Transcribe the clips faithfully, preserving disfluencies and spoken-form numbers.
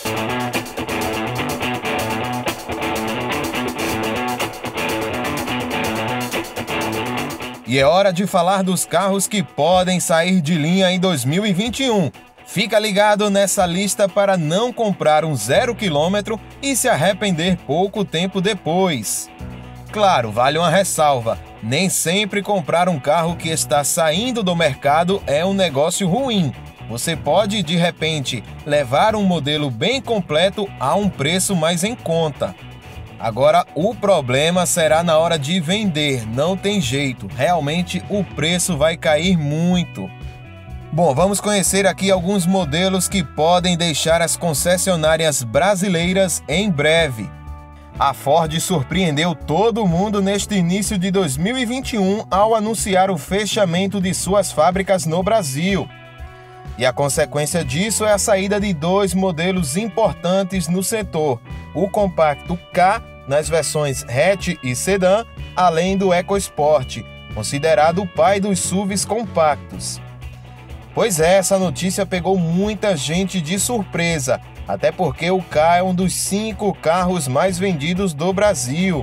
E é hora de falar dos carros que podem sair de linha em dois mil e vinte e um. Fica ligado nessa lista para não comprar um zero quilômetro e se arrepender pouco tempo depois. Claro, vale uma ressalva, nem sempre comprar um carro que está saindo do mercado é um negócio ruim. Você pode, de repente, levar um modelo bem completo a um preço mais em conta. Agora, o problema será na hora de vender, não tem jeito, realmente o preço vai cair muito. Bom, vamos conhecer aqui alguns modelos que podem deixar as concessionárias brasileiras em breve. A Ford surpreendeu todo mundo neste início de dois mil e vinte e um ao anunciar o fechamento de suas fábricas no Brasil. E a consequência disso é a saída de dois modelos importantes no setor, o compacto K nas versões hatch e sedã, além do EcoSport, considerado o pai dos S U Vs compactos. Pois é, essa notícia pegou muita gente de surpresa, até porque o K é um dos cinco carros mais vendidos do Brasil.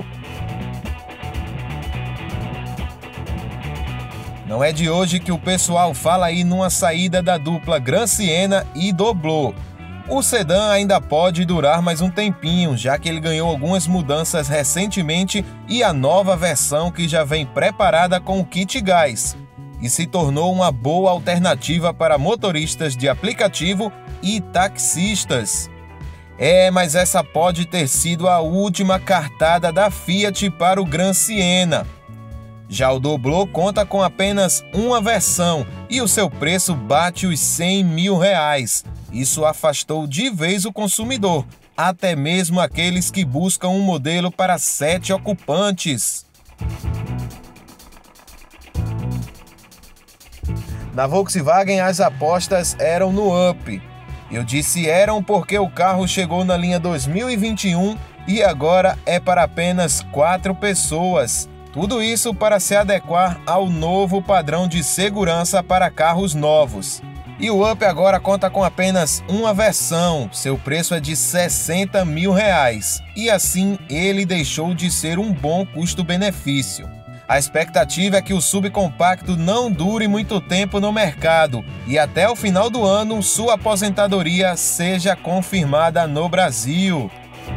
Não é de hoje que o pessoal fala aí numa saída da dupla Gran Siena e Doblô. O sedã ainda pode durar mais um tempinho, já que ele ganhou algumas mudanças recentemente e a nova versão que já vem preparada com o kit gás, e se tornou uma boa alternativa para motoristas de aplicativo e taxistas. É, mas essa pode ter sido a última cartada da Fiat para o Gran Siena. Já o Doblô conta com apenas uma versão e o seu preço bate os cem mil reais. Isso afastou de vez o consumidor, até mesmo aqueles que buscam um modelo para sete ocupantes. Na Volkswagen, as apostas eram no Up. Eu disse eram porque o carro chegou na linha dois mil e vinte e um e agora é para apenas quatro pessoas. Tudo isso para se adequar ao novo padrão de segurança para carros novos. E o Up agora conta com apenas uma versão, seu preço é de sessenta mil reais. E assim ele deixou de ser um bom custo-benefício. A expectativa é que o subcompacto não dure muito tempo no mercado e até o final do ano sua aposentadoria seja confirmada no Brasil.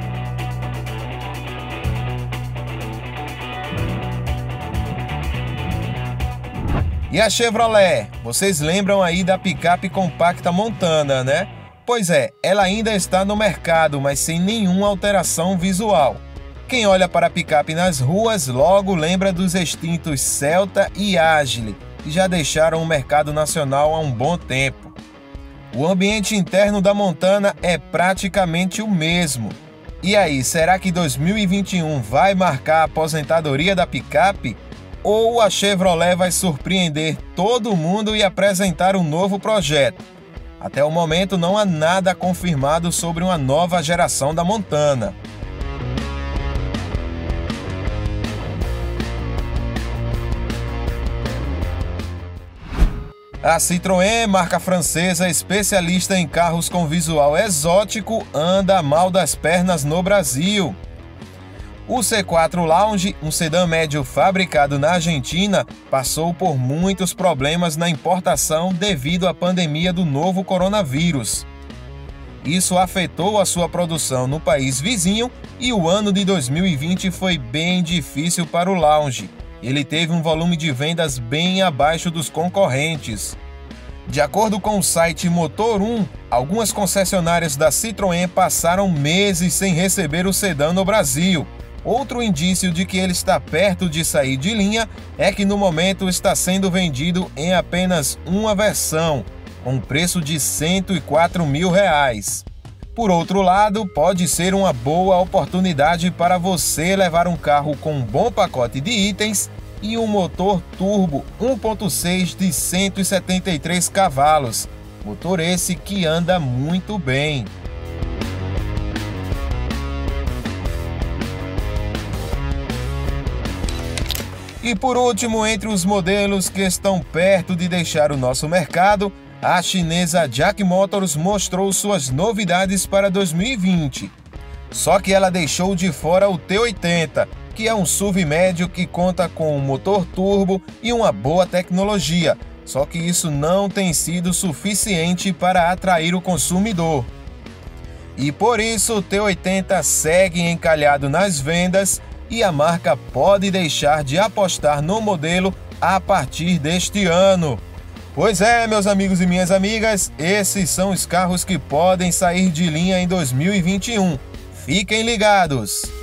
E a Chevrolet? Vocês lembram aí da picape compacta Montana, né? Pois é, ela ainda está no mercado, mas sem nenhuma alteração visual. Quem olha para a picape nas ruas logo lembra dos extintos Celta e Agile, que já deixaram o mercado nacional há um bom tempo. O ambiente interno da Montana é praticamente o mesmo. E aí, será que dois mil e vinte e um vai marcar a aposentadoria da picape? Ou a Chevrolet vai surpreender todo mundo e apresentar um novo projeto? Até o momento não há nada confirmado sobre uma nova geração da Montana. A Citroën, marca francesa especialista em carros com visual exótico, anda mal das pernas no Brasil. O C quatro Lounge, um sedã médio fabricado na Argentina, passou por muitos problemas na importação devido à pandemia do novo coronavírus. Isso afetou a sua produção no país vizinho e o ano de dois mil e vinte foi bem difícil para o Lounge. Ele teve um volume de vendas bem abaixo dos concorrentes. De acordo com o site Motor um, algumas concessionárias da Citroën passaram meses sem receber o sedã no Brasil. Outro indício de que ele está perto de sair de linha é que no momento está sendo vendido em apenas uma versão, com preço de cento e quatro mil reais. Por outro lado, pode ser uma boa oportunidade para você levar um carro com um bom pacote de itens e um motor turbo um ponto seis de cento e setenta e três cavalos, motor esse que anda muito bem. E por último, entre os modelos que estão perto de deixar o nosso mercado, a chinesa Jack Motors mostrou suas novidades para dois mil e vinte. Só que ela deixou de fora o T oitenta, que é um S U V médio que conta com um motor turbo e uma boa tecnologia. Só que isso não tem sido suficiente para atrair o consumidor. E por isso o T oitenta segue encalhado nas vendas e a marca pode deixar de apostar no modelo a partir deste ano. Pois é, meus amigos e minhas amigas, esses são os carros que podem sair de linha em dois mil e vinte e um. Fiquem ligados!